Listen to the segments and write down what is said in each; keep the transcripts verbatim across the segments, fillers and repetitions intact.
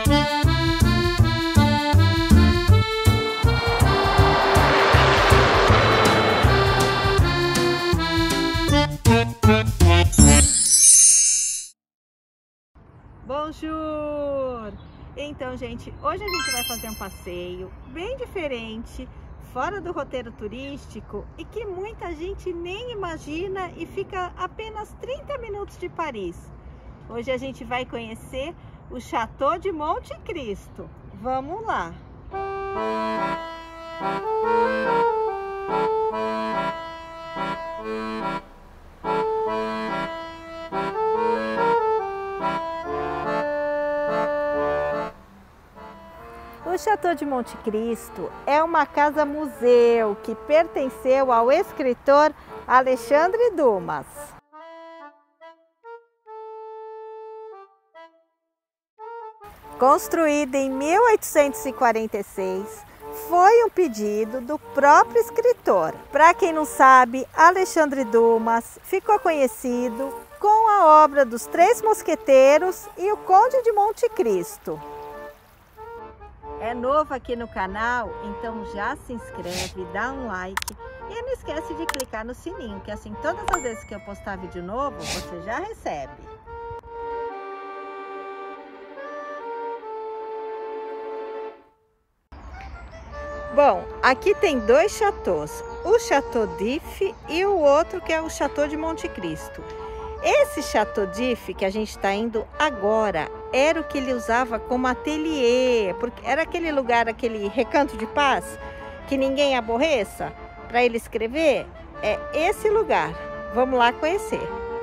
Bonjour! Então, gente, hoje a gente vai fazer um passeio bem diferente, fora do roteiro turístico e que muita gente nem imagina e fica apenas trinta minutos de Paris. Hoje a gente vai conhecer o Château de Monte Cristo. Vamos lá! O Château de Monte Cristo é uma casa-museu que pertenceu ao escritor Alexandre Dumas. Construído em mil oitocentos e quarenta e seis, foi um pedido do próprio escritor. Para quem não sabe, Alexandre Dumas ficou conhecido com a obra dos Três Mosqueteiros e o Conde de Monte Cristo. É novo aqui no canal? Então já se inscreve, dá um like e não esquece de clicar no sininho, que assim todas as vezes que eu postar vídeo novo, você já recebe. Bom, aqui tem dois chateaus, o Château d'If e o outro que é o Château de Monte Cristo. Esse Château d'If que a gente está indo agora era o que ele usava como ateliê, porque era aquele lugar, aquele recanto de paz que ninguém aborreça para ele escrever. É esse lugar. Vamos lá conhecer.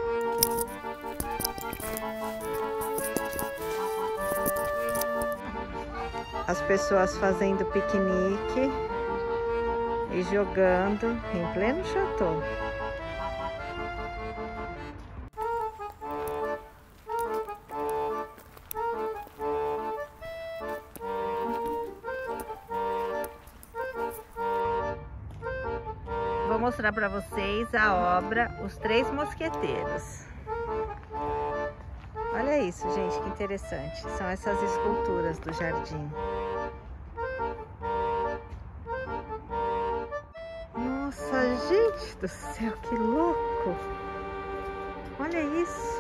As pessoas fazendo piquenique e jogando em pleno chateau. Vou mostrar para vocês a obra Os Três Mosqueteiros. Olha isso, gente, que interessante. São essas esculturas do jardim. Nossa, gente do céu, que louco! Olha isso!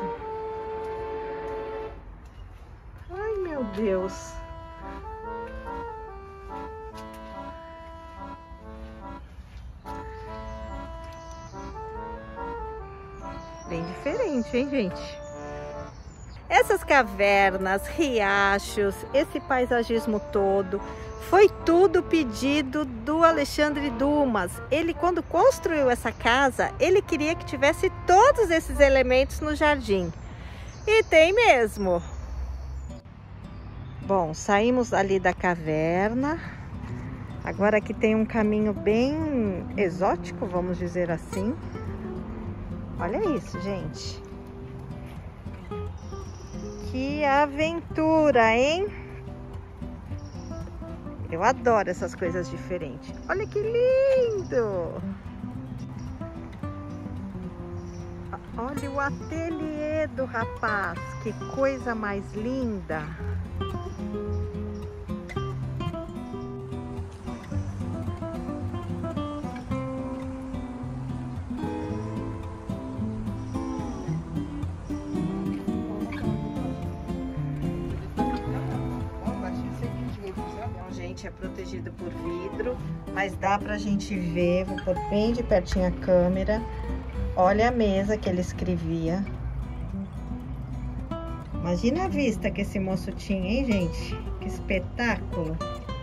Ai, meu Deus! Bem diferente, hein, gente? Essas cavernas, riachos, esse paisagismo todo, foi tudo pedido do Alexandre Dumas. Ele, quando construiu essa casa, ele queria que tivesse todos esses elementos no jardim. E tem mesmo. Bom, saímos ali da caverna. Agora aqui tem um caminho bem exótico, vamos dizer assim. Olha isso, gente. Que aventura, hein? Eu adoro essas coisas diferentes. Olha que lindo! Olha o ateliê do rapaz. Que coisa mais linda! É protegido por vidro, mas dá pra gente ver. Vou pôr bem de pertinho a câmera. Olha a mesa que ele escrevia. Imagina a vista que esse moço tinha, hein, gente? Que espetáculo!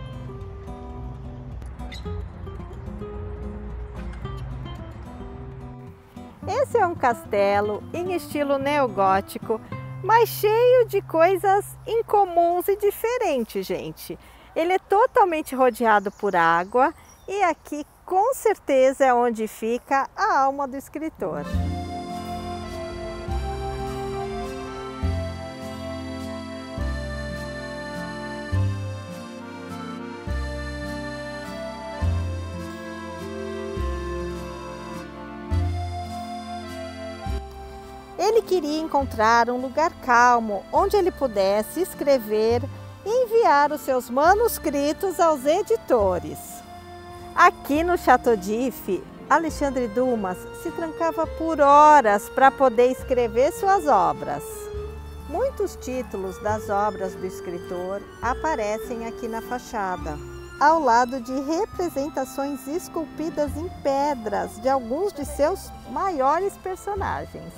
Esse é um castelo em estilo neogótico, mas cheio de coisas incomuns e diferentes, gente. Ele é totalmente rodeado por água e aqui com certeza é onde fica a alma do escritor. Ele queria encontrar um lugar calmo onde ele pudesse escrever e enviar os seus manuscritos aos editores. Aqui no Château d'If, Alexandre Dumas se trancava por horas para poder escrever suas obras. Muitos títulos das obras do escritor aparecem aqui na fachada, ao lado de representações esculpidas em pedras de alguns de seus maiores personagens.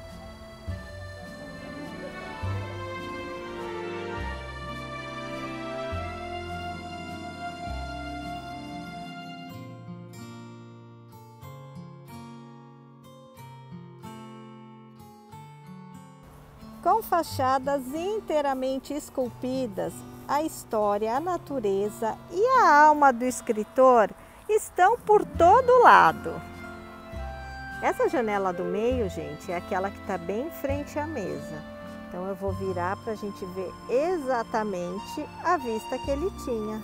Com fachadas inteiramente esculpidas, a história, a natureza e a alma do escritor estão por todo lado. Essa janela do meio, gente, é aquela que está bem em frente à mesa. Então eu vou virar para a gente ver exatamente a vista que ele tinha.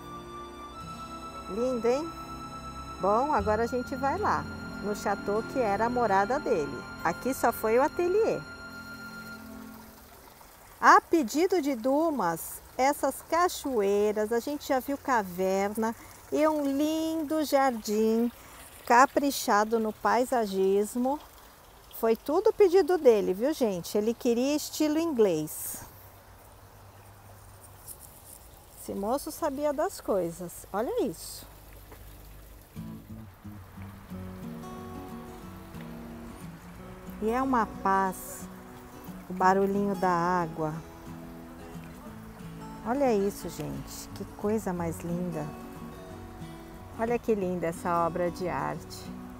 Lindo, hein? Bom, agora a gente vai lá, no chateau que era a morada dele. Aqui só foi o ateliê. A pedido de Dumas, essas cachoeiras, a gente já viu caverna e um lindo jardim caprichado no paisagismo. Foi tudo pedido dele, viu, gente? Ele queria estilo inglês. Esse moço sabia das coisas. Olha isso. E é uma paz. O barulhinho da água. Olha isso, gente, que coisa mais linda. Olha que linda essa obra de arte.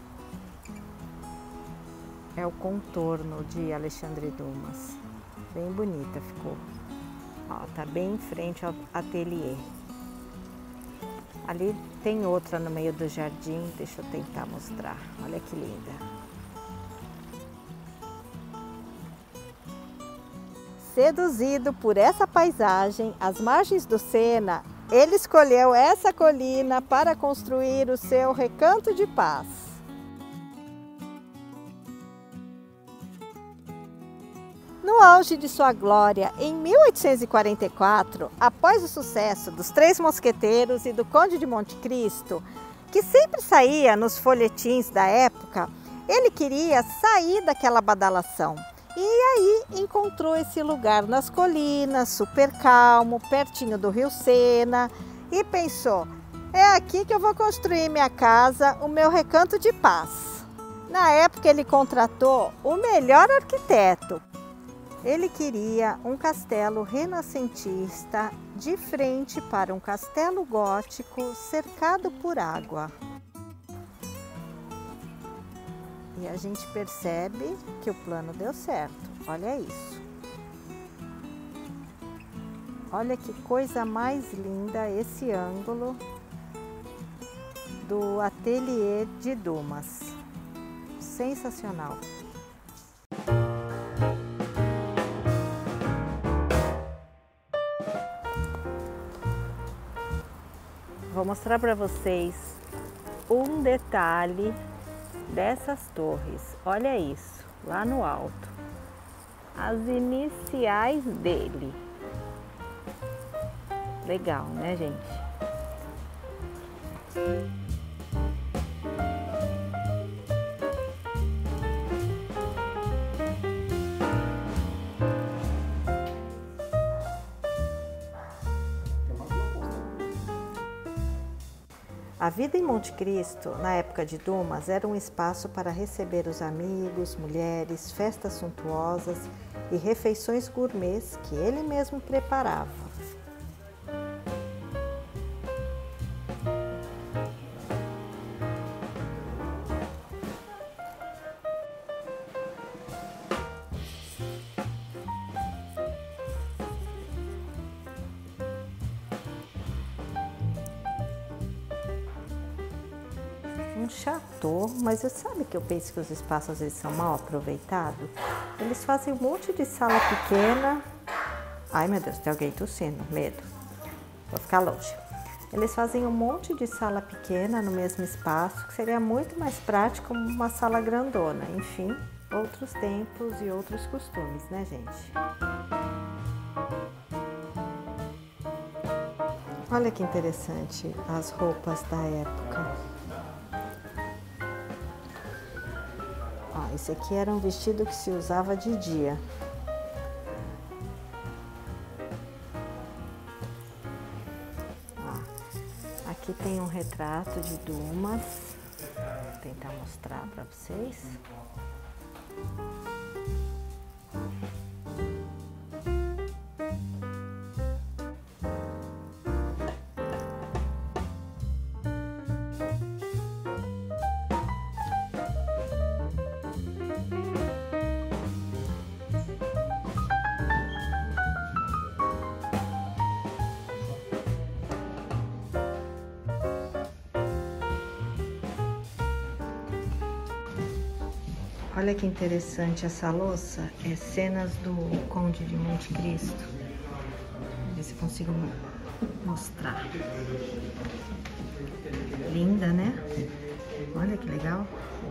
É o contorno de Alexandre Dumas. Bem bonita ficou. Ó, tá bem em frente ao ateliê. Ali tem outra no meio do jardim, deixa eu tentar mostrar. Olha que linda. Seduzido por essa paisagem, às margens do Sena, ele escolheu essa colina para construir o seu recanto de paz. No auge de sua glória, em mil oitocentos e quarenta e quatro, após o sucesso dos Três Mosqueteiros e do Conde de Monte Cristo, que sempre saía nos folhetins da época, ele queria sair daquela badalação. E aí encontrou esse lugar nas colinas, super calmo, pertinho do rio Sena, e pensou, é aqui que eu vou construir minha casa, o meu recanto de paz. Na época ele contratou o melhor arquiteto. Ele queria um castelo renascentista de frente para um castelo gótico cercado por água. E a gente percebe que o plano deu certo. Olha isso. Olha que coisa mais linda esse ângulo do ateliê de Dumas. Sensacional. Vou mostrar para vocês um detalhe dessas torres. Olha isso, lá no alto. As iniciais dele. Legal, né, gente? A vida em Monte Cristo, na época de Dumas, era um espaço para receber os amigos, mulheres, festas suntuosas e refeições gourmets que ele mesmo preparava. Um chateau, mas você sabe que eu penso que os espaços às vezes são mal aproveitados? Eles fazem um monte de sala pequena. Ai meu Deus, tem alguém tossindo, medo. Vou ficar longe. Eles fazem um monte de sala pequena no mesmo espaço, que seria muito mais prático uma sala grandona. Enfim, outros tempos e outros costumes, né, gente? Olha que interessante as roupas da época. Ó, esse aqui era um vestido que se usava de dia. Ó, aqui tem um retrato de Dumas. Vou tentar mostrar para vocês. Olha que interessante essa louça, é cenas do Conde de Monte Cristo. Vou ver se consigo mostrar. Linda, né? Olha que legal.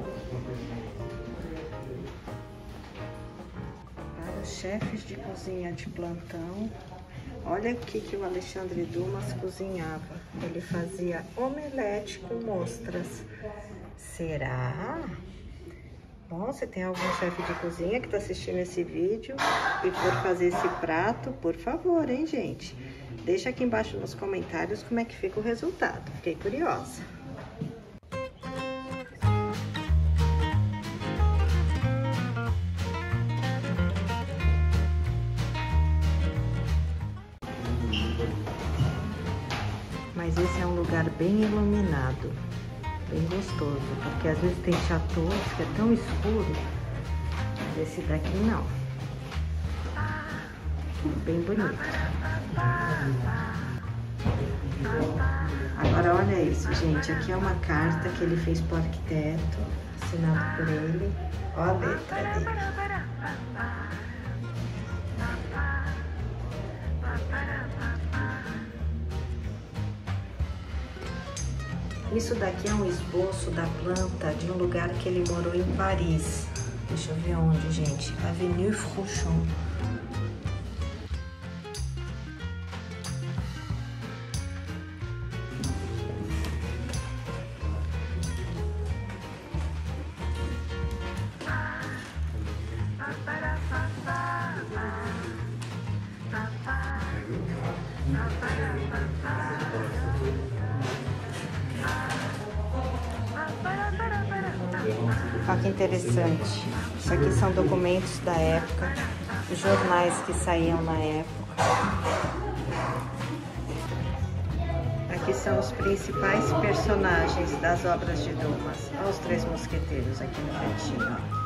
Para os chefes de cozinha de plantão, olha o que, que o Alexandre Dumas cozinhava. Ele fazia omelete com ostras. Será? Bom, se tem algum chefe de cozinha que está assistindo esse vídeo e for fazer esse prato, por favor, hein, gente? Deixa aqui embaixo nos comentários como é que fica o resultado. Fiquei curiosa. Mas esse é um lugar bem iluminado. Bem gostoso, porque às vezes tem chateaus que é tão escuro. Esse daqui não. Bem bonito. Agora olha isso, gente. Aqui é uma carta que ele fez pro arquiteto, assinado por ele. Olha a letra dele. Isso daqui é um esboço da planta de um lugar que ele morou em Paris. Deixa eu ver onde, gente. Avenue Frouchon. Olha que interessante. Isso aqui são documentos da época, jornais que saíam na época. Aqui são os principais personagens das obras de Dumas. Olha os Três Mosqueteiros aqui no cantinho, ó.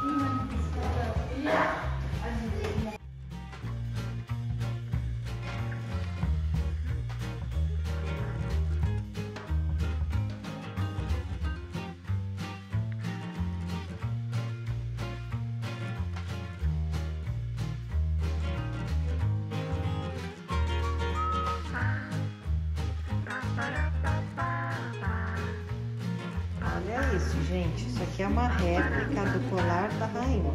Olha isso, gente. Isso aqui é uma réplica do colar da rainha.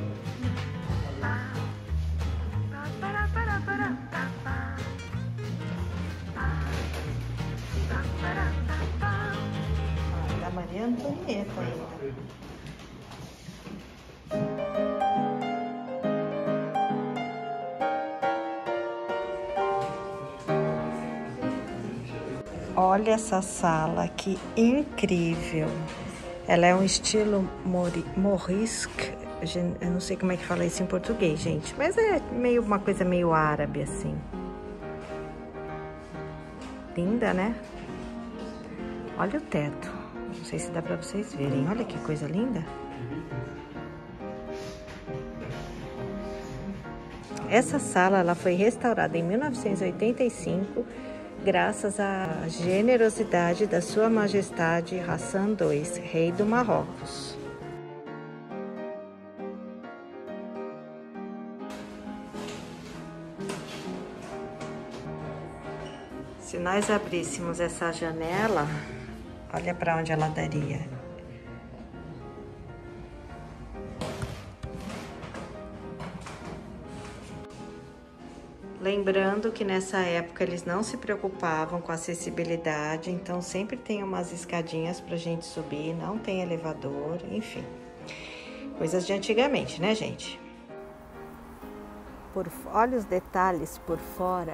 Ah, da Maria Antonieta ainda. Olha essa sala, que incrível! Ela é um estilo morisque, eu não sei como é que fala isso em português, gente, mas é meio uma coisa meio árabe, assim. Linda, né? Olha o teto, não sei se dá pra vocês verem, olha que coisa linda! Essa sala, ela foi restaurada em mil novecentos e oitenta e cinco, graças à generosidade da Sua Majestade Hassan dois, rei do Marrocos. Se nós abríssemos essa janela, olha para onde ela daria. Lá Lembrando que nessa época eles não se preocupavam com acessibilidade, então sempre tem umas escadinhas pra gente subir, não tem elevador, enfim. Coisas de antigamente, né, gente? Por, olha os detalhes por fora.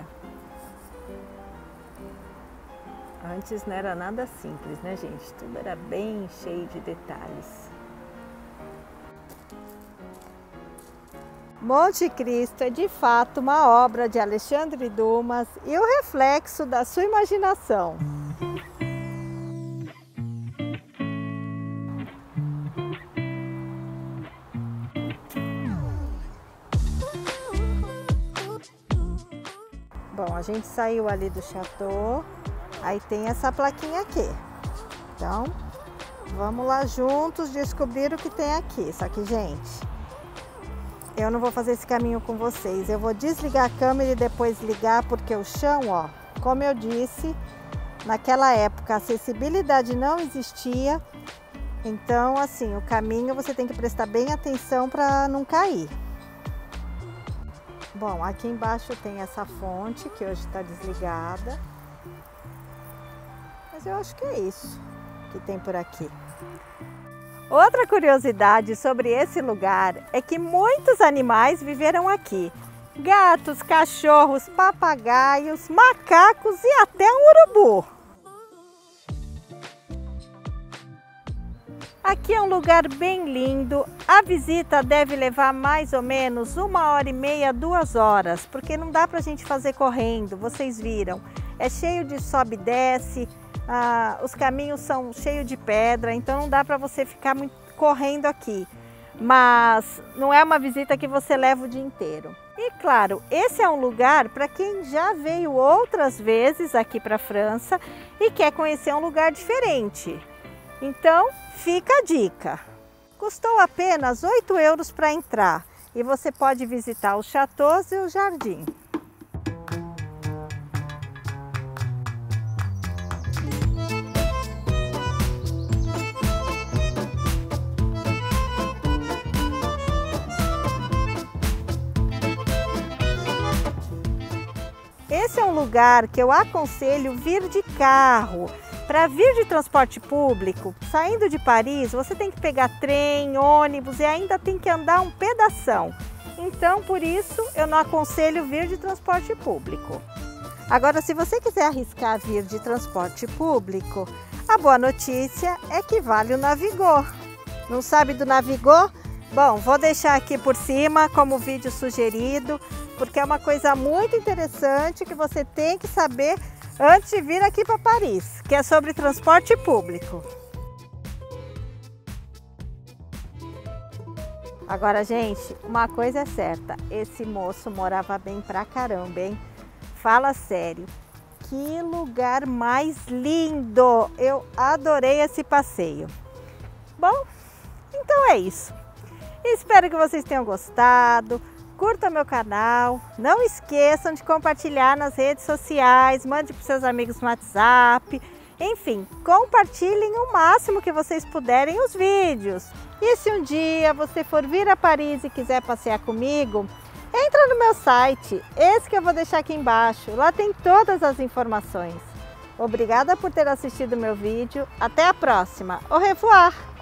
Antes não era nada simples, né, gente? Tudo era bem cheio de detalhes. Monte Cristo é de fato uma obra de Alexandre Dumas e o reflexo da sua imaginação. Bom, a gente saiu ali do chateau, aí tem essa plaquinha aqui. Então, vamos lá juntos descobrir o que tem aqui. Só que, gente, eu não vou fazer esse caminho com vocês. Eu vou desligar a câmera e depois ligar, porque o chão, ó, como eu disse, naquela época a acessibilidade não existia. Então, assim, o caminho você tem que prestar bem atenção para não cair. Bom, aqui embaixo tem essa fonte que hoje está desligada. Mas eu acho que é isso que tem por aqui. Outra curiosidade sobre esse lugar é que muitos animais viveram aqui. Gatos, cachorros, papagaios, macacos e até um urubu. Aqui é um lugar bem lindo. A visita deve levar mais ou menos uma hora e meia, duas horas, porque não dá pra gente fazer correndo, vocês viram. É cheio de sobe e desce. Ah, os caminhos são cheios de pedra, então não dá para você ficar muito correndo aqui. Mas não é uma visita que você leva o dia inteiro. E claro, esse é um lugar para quem já veio outras vezes aqui para a França e quer conhecer um lugar diferente. Então, fica a dica. Custou apenas oito euros para entrar e você pode visitar os chateaus e o jardim. Esse é um lugar que eu aconselho vir de carro. Para vir de transporte público, saindo de Paris, você tem que pegar trem, ônibus e ainda tem que andar um pedação. Então, por isso, eu não aconselho vir de transporte público. Agora, se você quiser arriscar vir de transporte público, a boa notícia é que vale o Navigo. Não sabe do Navigo? Bom, vou deixar aqui por cima como vídeo sugerido, porque é uma coisa muito interessante que você tem que saber antes de vir aqui para Paris, que é sobre transporte público. Agora, gente, uma coisa é certa, esse moço morava bem pra caramba, hein? Fala sério, que lugar mais lindo! Eu adorei esse passeio. Bom, então é isso. Espero que vocês tenham gostado. Curtam meu canal, não esqueçam de compartilhar nas redes sociais, mande para seus amigos no WhatsApp, enfim, compartilhem o máximo que vocês puderem os vídeos. E se um dia você for vir a Paris e quiser passear comigo, entra no meu site, esse que eu vou deixar aqui embaixo, lá tem todas as informações. Obrigada por ter assistido meu vídeo, até a próxima, au revoir!